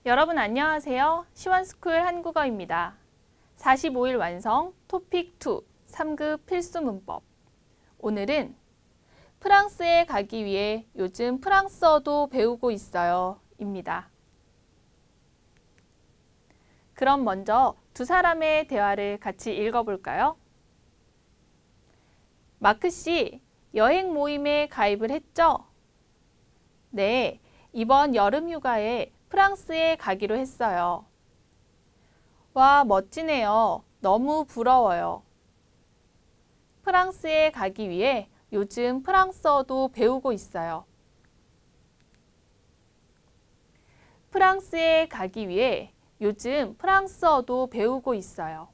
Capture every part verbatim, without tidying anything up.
여러분 안녕하세요. 시원스쿨 한국어입니다. 사십오 일 완성 토픽 이 삼 급 필수 문법. 오늘은 프랑스에 가기 위해 요즘 프랑스어도 배우고 있어요 입니다. 그럼 먼저 두 사람의 대화를 같이 읽어볼까요? 마크 씨, 여행 모임에 가입을 했죠? 네, 이번 여름 휴가에 프랑스에 가기로 했어요. 와, 멋지네요. 너무 부러워요. 프랑스에 가기 위해 요즘 프랑스어도 배우고 있어요. 프랑스에 가기 위해 요즘 프랑스어도 배우고 있어요.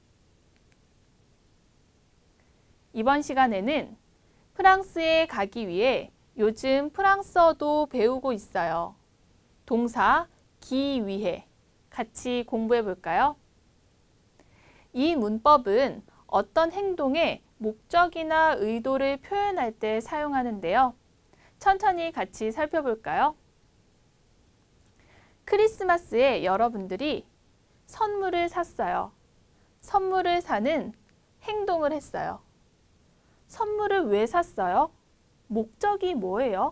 이번 시간에는 프랑스에 가기 위해 요즘 프랑스어도 배우고 있어요. 동사 기 위해 같이 공부해 볼까요? 이 문법은 어떤 행동의 목적이나 의도를 표현할 때 사용하는데요. 천천히 같이 살펴볼까요? 크리스마스에 여러분들이 선물을 샀어요. 선물을 사는 행동을 했어요. 선물을 왜 샀어요? 목적이 뭐예요?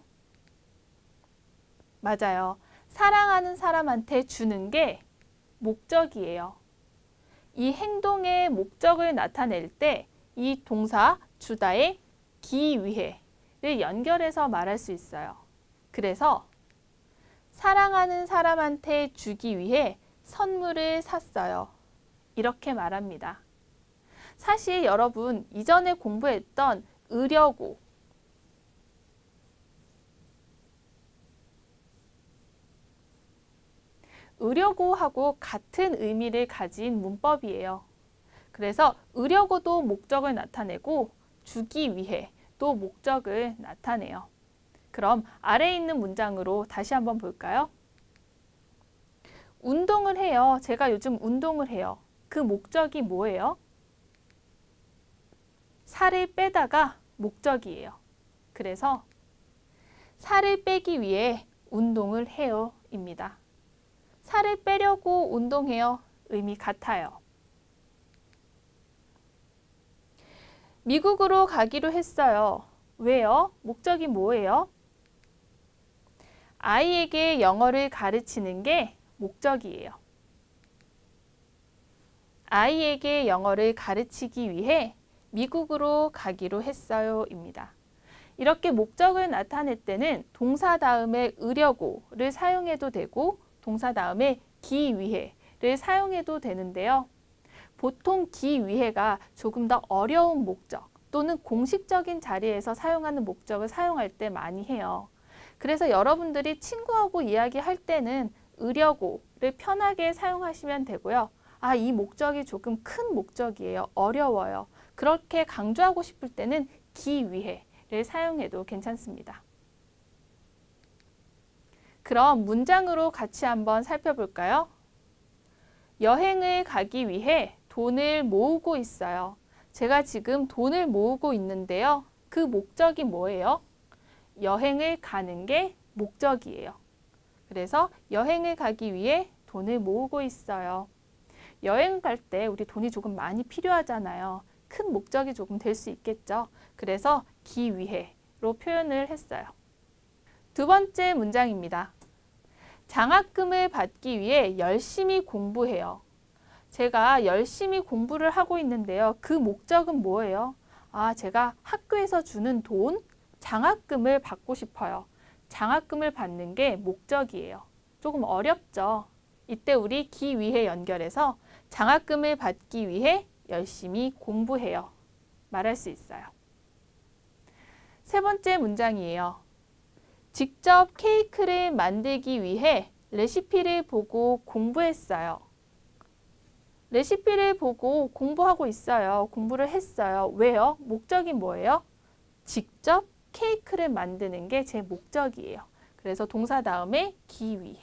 맞아요. 사랑하는 사람한테 주는 게 목적이에요. 이 행동의 목적을 나타낼 때 이 동사 주다의 기 위해를 연결해서 말할 수 있어요. 그래서 사랑하는 사람한테 주기 위해 선물을 샀어요. 이렇게 말합니다. 사실 여러분 이전에 공부했던 으려고, 으려고 하고 같은 의미를 가진 문법이에요. 그래서 으려고도 목적을 나타내고 주기 위해 또 목적을 나타내요. 그럼 아래에 있는 문장으로 다시 한번 볼까요? 운동을 해요. 제가 요즘 운동을 해요. 그 목적이 뭐예요? 살을 빼다가 목적이에요. 그래서 살을 빼기 위해 운동을 해요 입니다. 살을 빼려고 운동해요. 의미 같아요. 미국으로 가기로 했어요. 왜요? 목적이 뭐예요? 아이에게 영어를 가르치는 게 목적이에요. 아이에게 영어를 가르치기 위해 미국으로 가기로 했어요 입니다. 이렇게 목적을 나타낼 때는 동사 다음에 으려고를 사용해도 되고 동사 다음에 기 위해를 사용해도 되는데요. 보통 기 위해가 조금 더 어려운 목적 또는 공식적인 자리에서 사용하는 목적을 사용할 때 많이 해요. 그래서 여러분들이 친구하고 이야기할 때는 으려고를 편하게 사용하시면 되고요. 아, 이 목적이 조금 큰 목적이에요. 어려워요. 그렇게 강조하고 싶을 때는 기 위해를 사용해도 괜찮습니다. 그럼 문장으로 같이 한번 살펴볼까요? 여행을 가기 위해 돈을 모으고 있어요. 제가 지금 돈을 모으고 있는데요. 그 목적이 뭐예요? 여행을 가는 게 목적이에요. 그래서 여행을 가기 위해 돈을 모으고 있어요. 여행 갈 때 우리 돈이 조금 많이 필요하잖아요. 큰 목적이 조금 될 수 있겠죠. 그래서 기 위해로 표현을 했어요. 두 번째 문장입니다. 장학금을 받기 위해 열심히 공부해요. 제가 열심히 공부를 하고 있는데요. 그 목적은 뭐예요? 아, 제가 학교에서 주는 돈, 장학금을 받고 싶어요. 장학금을 받는 게 목적이에요. 조금 어렵죠? 이때 우리 기 위해 연결해서 장학금을 받기 위해 열심히 공부해요. 말할 수 있어요. 세 번째 문장이에요. 직접 케이크를 만들기 위해 레시피를 보고 공부했어요. 레시피를 보고 공부하고 있어요. 공부를 했어요. 왜요? 목적이 뭐예요? 직접 케이크를 만드는 게 제 목적이에요. 그래서 동사 다음에 기 위해.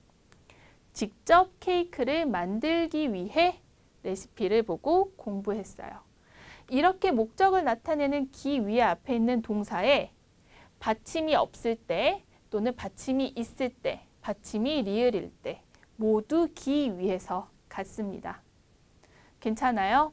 직접 케이크를 만들기 위해 레시피를 보고 공부했어요. 이렇게 목적을 나타내는 기 위에 앞에 있는 동사에 받침이 없을 때 또는 받침이 있을 때, 받침이 리을일 때 모두 기 위해서 같습니다. 괜찮아요?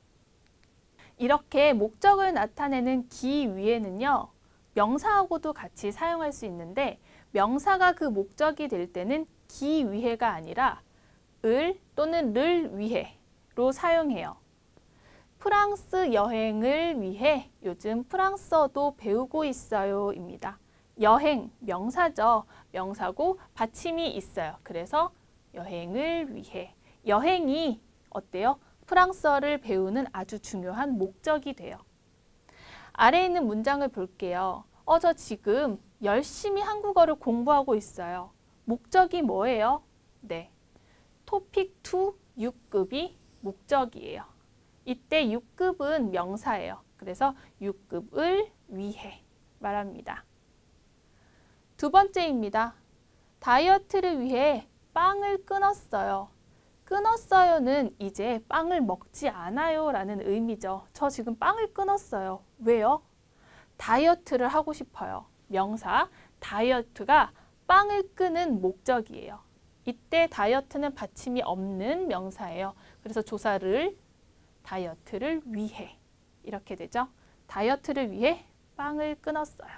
이렇게 목적을 나타내는 기 위에는요, 명사하고도 같이 사용할 수 있는데 명사가 그 목적이 될 때는 기 위해가 아니라 을 또는 를 위해로 사용해요. 프랑스 여행을 위해 요즘 프랑스어도 배우고 있어요 입니다. 여행, 명사죠. 명사고 받침이 있어요. 그래서 여행을 위해. 여행이 어때요? 프랑스어를 배우는 아주 중요한 목적이 돼요. 아래에 있는 문장을 볼게요. 어, 저 지금 열심히 한국어를 공부하고 있어요. 목적이 뭐예요? 네, 토픽 이 육 급이 목적이에요. 이때 육 급은 명사예요. 그래서 육 급을 위해 말합니다. 두 번째입니다. 다이어트를 위해 빵을 끊었어요. 끊었어요는 이제 빵을 먹지 않아요 라는 의미죠. 저 지금 빵을 끊었어요. 왜요? 다이어트를 하고 싶어요. 명사, 다이어트가 빵을 끄는 목적이에요. 이때 다이어트는 받침이 없는 명사예요. 그래서 조사를 다이어트를 위해 이렇게 되죠. 다이어트를 위해 빵을 끊었어요.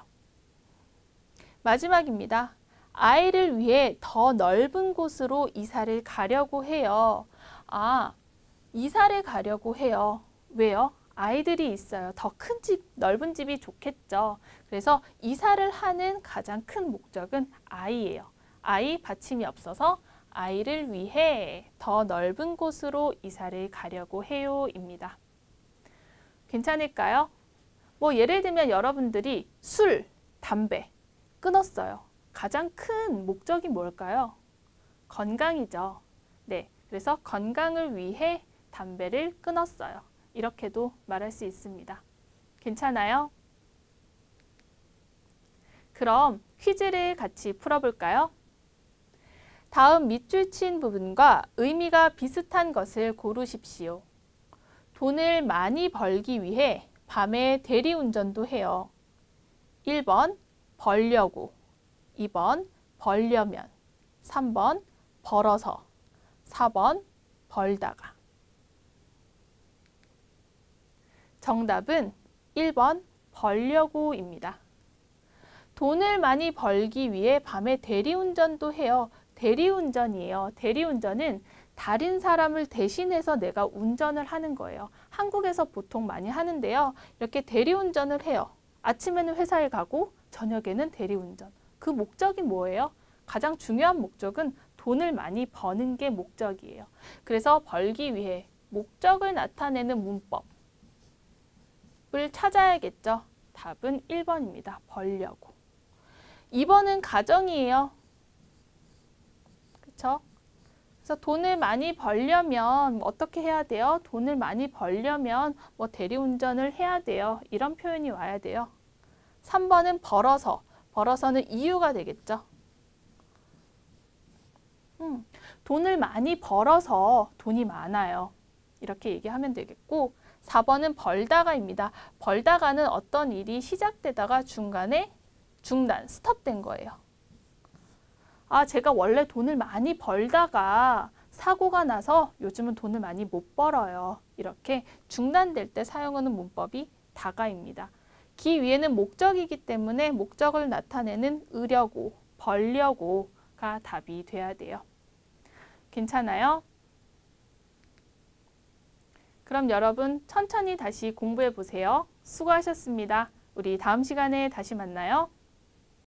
마지막입니다. 아이를 위해 더 넓은 곳으로 이사를 가려고 해요. 아, 이사를 가려고 해요. 왜요? 아이들이 있어요. 더 큰 집, 넓은 집이 좋겠죠. 그래서 이사를 하는 가장 큰 목적은 아이예요. 아이 받침이 없어서 아이를 위해 더 넓은 곳으로 이사를 가려고 해요 입니다. 괜찮을까요? 뭐 예를 들면 여러분들이 술, 담배 끊었어요. 가장 큰 목적이 뭘까요? 건강이죠. 네, 그래서 건강을 위해 담배를 끊었어요. 이렇게도 말할 수 있습니다. 괜찮아요? 그럼 퀴즈를 같이 풀어볼까요? 다음 밑줄 친 부분과 의미가 비슷한 것을 고르십시오. 돈을 많이 벌기 위해 밤에 대리운전도 해요. 일 번 벌려고, 이 번 벌려면, 삼 번 벌어서, 사 번 벌다가. 정답은 일 번 벌려고입니다. 돈을 많이 벌기 위해 밤에 대리운전도 해요. 대리운전이에요. 대리운전은 다른 사람을 대신해서 내가 운전을 하는 거예요. 한국에서 보통 많이 하는데요. 이렇게 대리운전을 해요. 아침에는 회사에 가고 저녁에는 대리운전. 그 목적이 뭐예요? 가장 중요한 목적은 돈을 많이 버는 게 목적이에요. 그래서 벌기 위해 목적을 나타내는 문법을 찾아야겠죠. 답은 일 번입니다. 벌려고. 이 번은 가정이에요. 그렇죠? 그래서 돈을 많이 벌려면 어떻게 해야 돼요? 돈을 많이 벌려면 뭐 대리운전을 해야 돼요. 이런 표현이 와야 돼요. 삼 번은 벌어서. 벌어서는 이유가 되겠죠. 음, 돈을 많이 벌어서 돈이 많아요. 이렇게 얘기하면 되겠고, 사 번은 벌다가입니다. 벌다가는 어떤 일이 시작되다가 중간에 중단, 스톱된 거예요. 아, 제가 원래 돈을 많이 벌다가 사고가 나서 요즘은 돈을 많이 못 벌어요. 이렇게 중단될 때 사용하는 문법이 다가입니다. 기 위에는 목적이기 때문에 목적을 나타내는 으려고, 벌려고가 답이 돼야 돼요. 괜찮아요? 그럼 여러분 천천히 다시 공부해 보세요. 수고하셨습니다. 우리 다음 시간에 다시 만나요.